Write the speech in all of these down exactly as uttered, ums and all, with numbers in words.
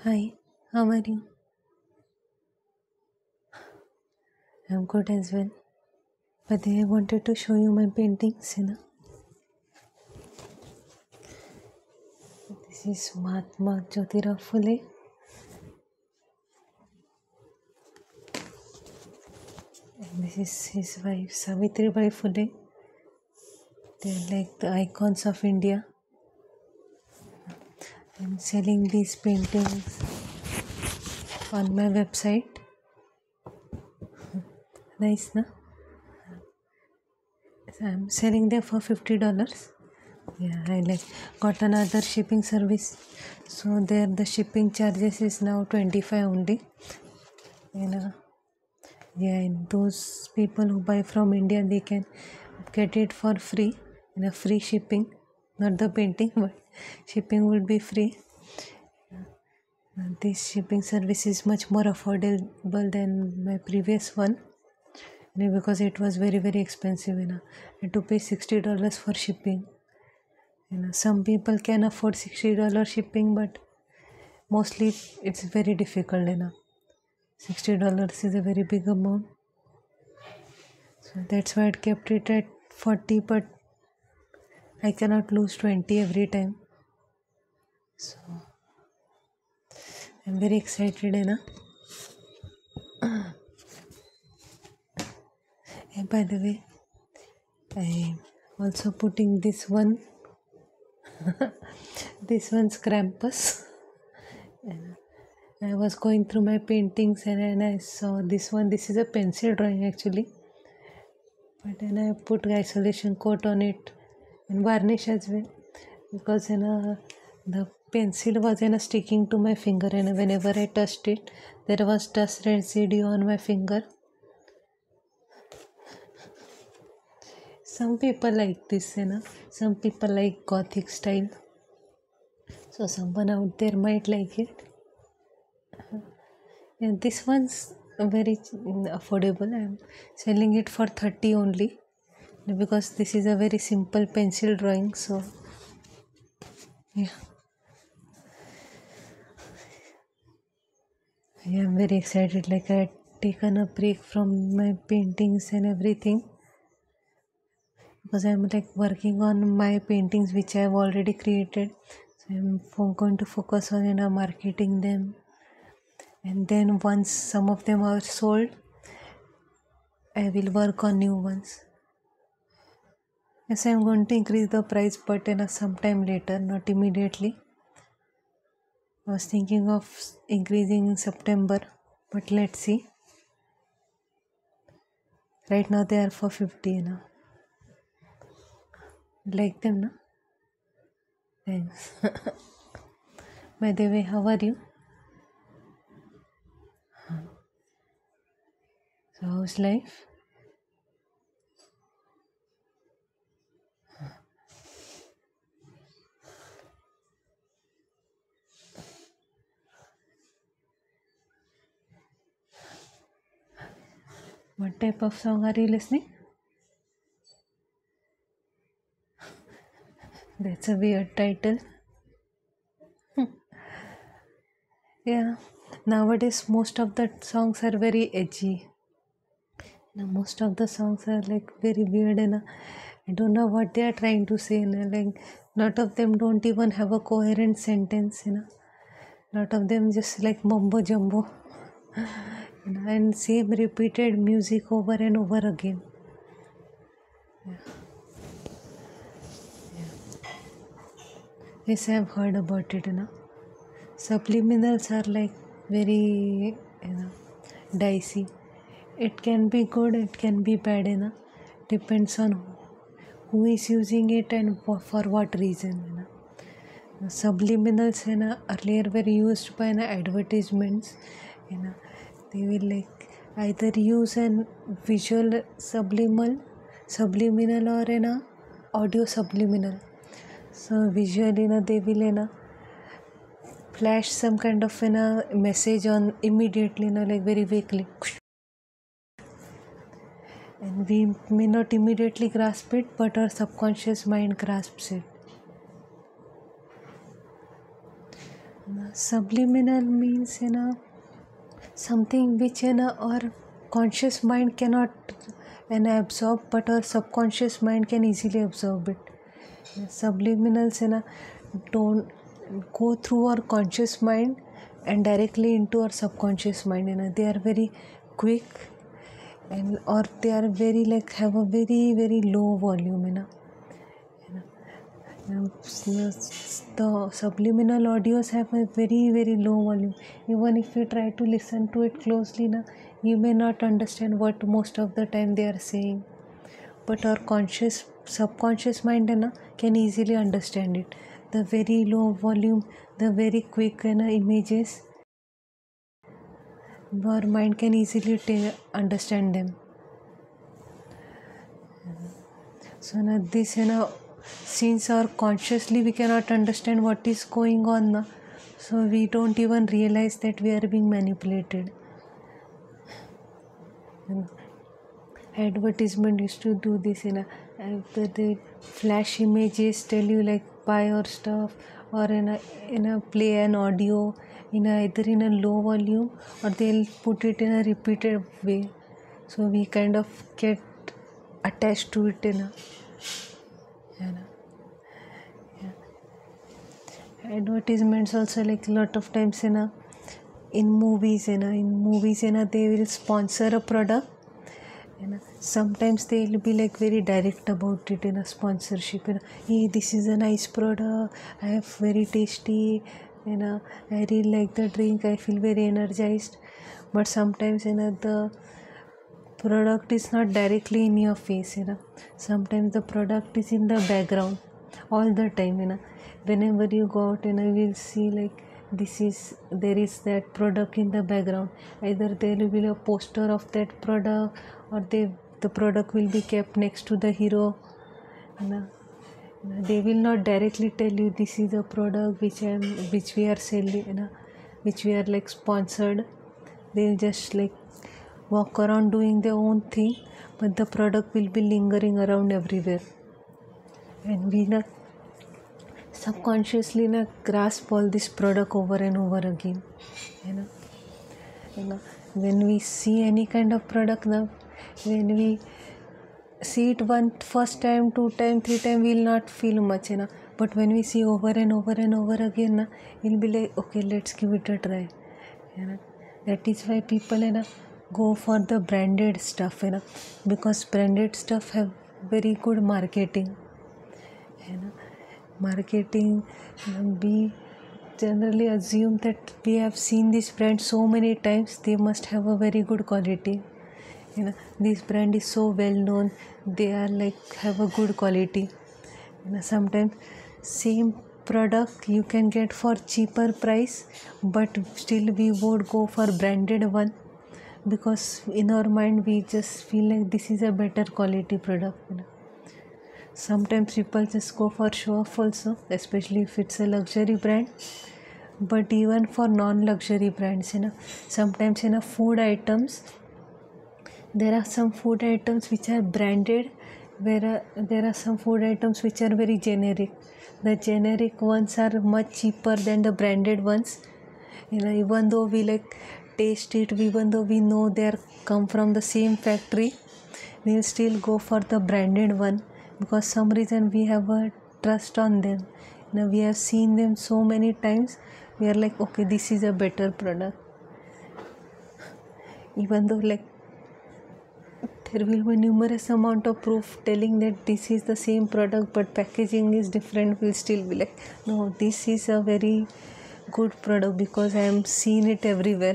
Hi, how are you? I'm good as well. But I wanted to show you my paintings, you know. This is Mahatma Jyotirao Phule. And this is his wife Savitribai Phule. They're like the icons of India. I'm selling these paintings on my website. Nice, na? So I'm selling them for fifty dollars. Yeah, I like got another shipping service. So there the shipping charges is now twenty-five only. You know. Yeah, and those people who buy from India, they can get it for free in a free shipping. Not the painting, but shipping will be free. And this shipping service is much more affordable than my previous one, you know, because it was very very expensive. You know, I had to pay sixty dollars for shipping. You know, some people can afford sixty dollars shipping, but mostly it's very difficult. You know, sixty dollars is a very big amount. So that's why I kept it at forty, but I cannot lose twenty every time. So I'm very excited, you know. And by the way, I'm also putting this one, this one's Krampus. And I was going through my paintings and, and I saw this one. This is a pencil drawing actually. But then I put isolation coat on it and varnish as well, because you know, the pencil was you know, sticking to my finger, and whenever I touched it, there was dust residue on my finger. Some people like this, you know, some people like gothic style. So someone out there might like it. And this one's very affordable. I'm selling it for thirty only, because this is a very simple pencil drawing. So yeah, I am very excited. Like I had taken a break from my paintings and everything, because I'm like working on my paintings which I have already created. So I'm fo- going to focus on you know marketing them, and then once some of them are sold, I will work on new ones. Yes, I'm going to increase the price, but you know sometime later, not immediately. I was thinking of increasing in September, but let's see. Right now they are for fifty, you know. Like them, no? Thanks. By the way, how are you? So how's life? What type of song are you listening? That's a weird title. Yeah. Nowadays most of the songs are very edgy. Now, most of the songs are like very weird, and uh, I don't know what they are trying to say. You know, like lot of them don't even have a coherent sentence. You know, lot of them just like mumbo jumbo, you know, and same repeated music over and over again. Yes, I have heard about it. You know, subliminals are like very you know dicey. It can be good, it can be bad. You know, depends on who is using it and for, for what reason. You know. Subliminals you know, earlier were used by you know, advertisements. You know, they will like either use an visual subliminal, subliminal or you know, audio subliminal. So visually, you know, they will you know, flash some kind of you know, message on immediately, you know, like very vaguely, and we may not immediately grasp it, but our subconscious mind grasps it. subliminal means you know something which you know our conscious mind cannot you know, absorb, but our subconscious mind can easily absorb it. Subliminals you know don't go through our conscious mind and directly into our subconscious mind. You know they are very quick, and or they are very like have a very very low volume. You know the subliminal audios have a very very low volume. Even if you try to listen to it closely now, you may not understand what most of the time they are saying, but our conscious subconscious mind you know, can easily understand it. The very low volume, the very quick you know, images, our mind can easily t- understand them. So now this you know since our consciously we cannot understand what is going on now, so we don't even realize that we are being manipulated. And advertisement used to do this, you know after the flash images tell you like buy our stuff, or in a in a play an audio in a, either in a low volume, or they'll put it in a repeated way, so we kind of get attached to it in a you know advertisements also like a lot of times you know in movies you know in movies you know they will sponsor a product. You know sometimes they will be like very direct about it in a sponsorship. You know hey, this is a nice product, I have very tasty, you know I really like the drink, I feel very energized. But sometimes you know the product is not directly in your face. You know sometimes the product is in the background all the time. You know whenever you go out, you know you will see like this is there is that product in the background. Either there will be a poster of that product, or they the product will be kept next to the hero. You know they will not directly tell you this is a product which I am which we are selling, you know which we are like sponsored. They'll just like walk around doing their own thing, but the product will be lingering around everywhere, and we not subconsciously na grasp all this product over and over again. You know, you know when we see any kind of product now, when we see it one first time, two time, three time, we'll not feel much, you know. But when we see over and over and over again, na, we'll be like, okay, let's give it a try. You know, that is why people, you know, go for the branded stuff, you know, because branded stuff have very good marketing. You know, marketing, you know, we generally assume that we have seen this brand so many times, they must have a very good quality. You know this brand is so well known, they are like have a good quality. You know sometimes same product you can get for cheaper price, but still we would go for branded one, because in our mind we just feel like this is a better quality product. You know sometimes people just go for show off also, especially if it's a luxury brand. But even for non-luxury brands, you know sometimes in a food items, there are some food items which are branded, where uh, there are some food items which are very generic. The generic ones are much cheaper than the branded ones. You know even though we like taste it, even though we know they are come from the same factory, we'll still go for the branded one, because some reason we have a trust on them. You know we have seen them so many times, we are like, okay, this is a better product. Even though like there will be numerous amount of proof telling that this is the same product, but packaging is different, we'll still be like, no, this is a very good product because I am seeing it everywhere.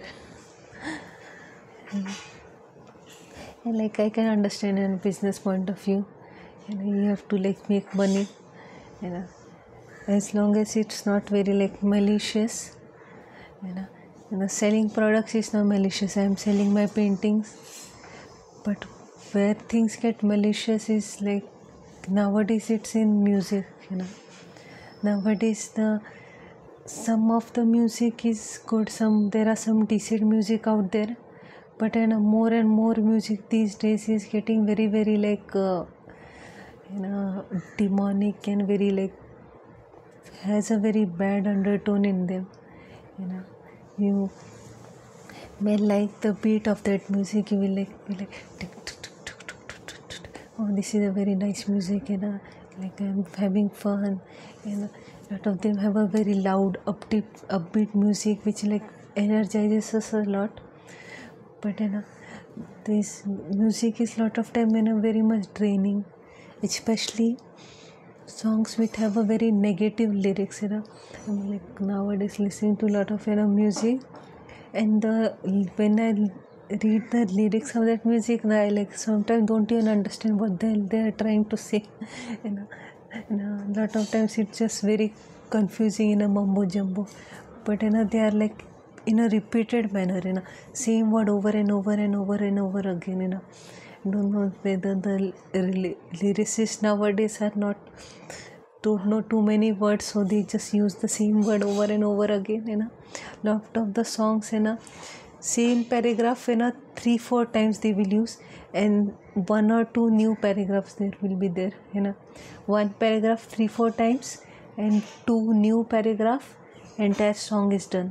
And like I can understand in a business point of view, you know you have to like make money, you know as long as it's not very like malicious. You know, you know selling products is not malicious. I am selling my paintings, but where things get malicious is like nowadays it's in music. You know nowadays the some of the music is good, some there are some decent music out there, but you know more and more music these days is getting very very like uh, you know demonic and very like has a very bad undertone in them. you know. You may like the beat of that music, you will like be like tick, tick, tick, tick, tick, tick, tick, tick. Oh, this is a very nice music, you know, like I'm having fun, you know. Lot of them have a very loud upbeat upbeat music which like energizes us a lot. But you know, this music is lot of time, you know, very much draining, especially songs which have a very negative lyrics, you know. I'm like nowadays listening to a lot of, you know, music, and the when I read the lyrics of that music, I like sometimes don't even understand what they they are trying to say. You know, you know, a lot of times it's just very confusing in a mumbo jumbo. But you know, they are like in a repeated manner, you know, same word over and over and over and over again. You know, I don't know whether the lyricists nowadays are not don't know too many words, so they just use the same word over and over again, you know. Lot of the songs, you know, same paragraph, you know, three four times they will use, and one or two new paragraphs there will be there, you know. One paragraph three four times and two new paragraph, entire song is done.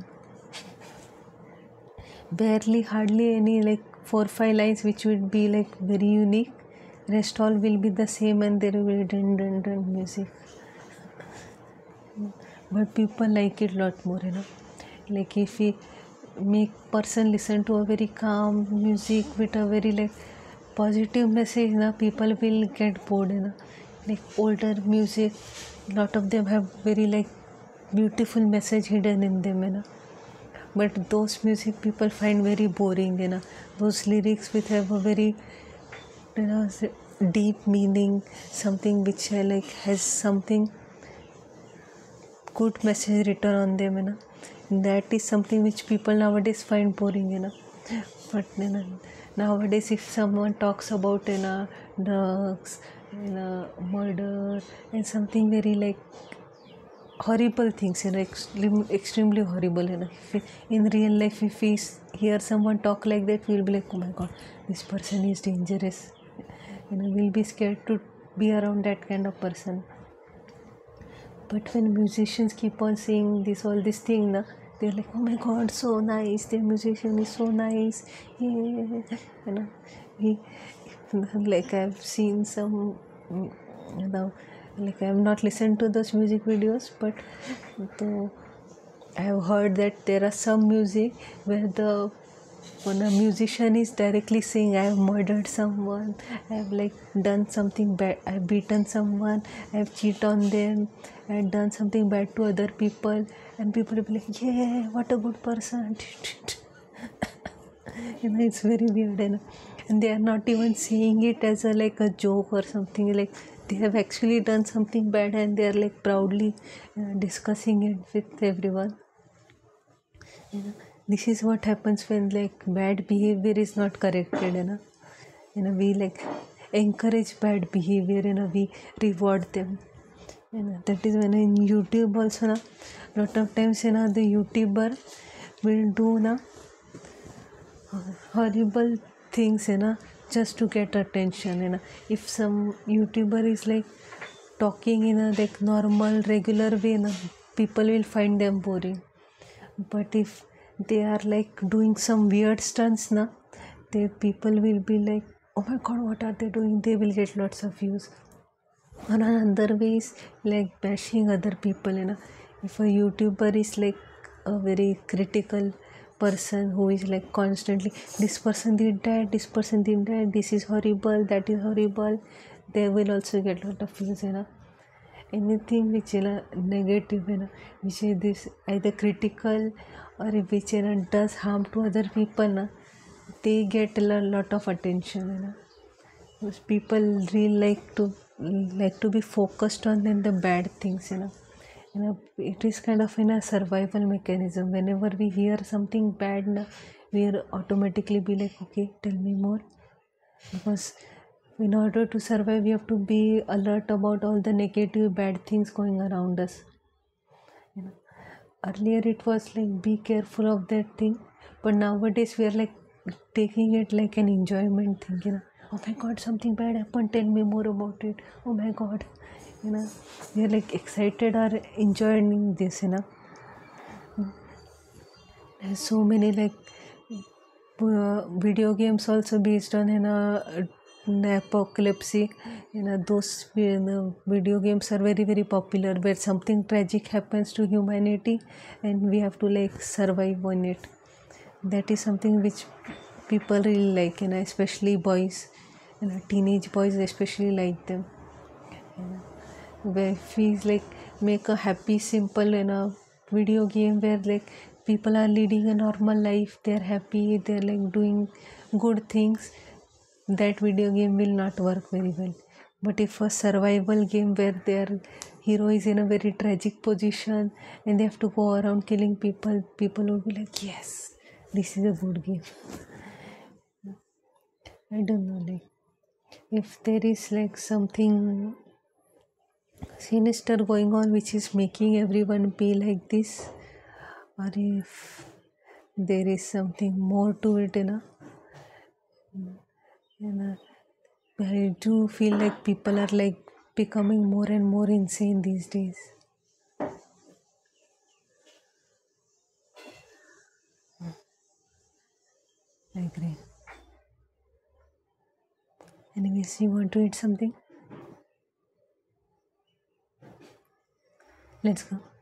Barely hardly any like four five lines which would be like very unique, rest all will be the same, and there will be dun dun dun music. But people like it lot more, you know. Like if we make person listen to a very calm music with a very like positive message, you know, people will get bored, you know. Like older music, lot of them have very like beautiful message hidden in them, you know. But those music people find very boring, you know. Those lyrics which have a very, you know, deep meaning, something which uh, like has something good message written on them, you know. That is something which people nowadays find boring, you know. But you know, nowadays if someone talks about, you know, drugs, you know, murder and something very like horrible things, you know, extremely, extremely horrible, you know. If in real life if we hear someone talk like that, we'll be like, oh my god, this person is dangerous, you know. We'll be scared to be around that kind of person. But when musicians keep on saying this all this thing, na, they're like, oh my god, so nice, the musician is so nice, yeah, you know. We, like I've seen some, you know, like I've not listened to those music videos, but though I have heard that there are some music where the when a musician is directly saying, I have murdered someone, I have like done something bad, I have beaten someone, I have cheated on them, I have done something bad to other people, and people will be like, yeah, what a good person. You know, it's very weird, you know. And they are not even saying it as a like a joke or something, like they have actually done something bad and they are like proudly uh, discussing it with everyone, you know. This is what happens when like bad behavior is not corrected, you know. You know, we like encourage bad behavior, you know, we reward them, you know. That is when in YouTube also, na, lot of times, you know, the YouTuber will do na horrible things, you know, just to get attention, you know. If some YouTuber is like talking in a like normal regular way, you know, people will find them boring. But if they are like doing some weird stunts, na, the people will be like, oh my god, what are they doing? They will get lots of views. And another way is like bashing other people, you know. If a YouTuber is like a very critical person who is like constantly, this person did that, this person did that, this is horrible, that is horrible, they will also get lot of views, you know. Anything which is uh, negative, you know, which is this either critical or which, you know, does harm to other people, na, they get a lot of attention, you know. Because people really like to like to be focused on then the bad things, you know. You know, it is kind of in a survival mechanism. Whenever we hear something bad, na, we automatically be like, okay, tell me more, because in order to survive we have to be alert about all the negative bad things going around us, you know. Earlier it was like be careful of that thing, but nowadays we are like taking it like an enjoyment thing, you know. Oh my god, something bad happened, tell me more about it, oh my god, you know. We are like excited or enjoying this, you know. so many like uh, video games also based on in a an apocalypse. You know, those you know, video games are very very popular where something tragic happens to humanity and we have to like survive on it. That is something which people really like, you know, especially boys, you know, teenage boys especially like them. Where feels like make a happy simple in a video game where like people are leading a normal life, they're happy, they're like doing good things. That video game will not work very well. But if a survival game where their hero is in a very tragic position and they have to go around killing people, people will be like, yes, this is a good game. I don't know, like if there is like something sinister going on which is making everyone be like this, or if there is something more to it, you know, you know, I do feel like people are like becoming more and more insane these days. I agree. Anyways, you want to eat something? Let's go.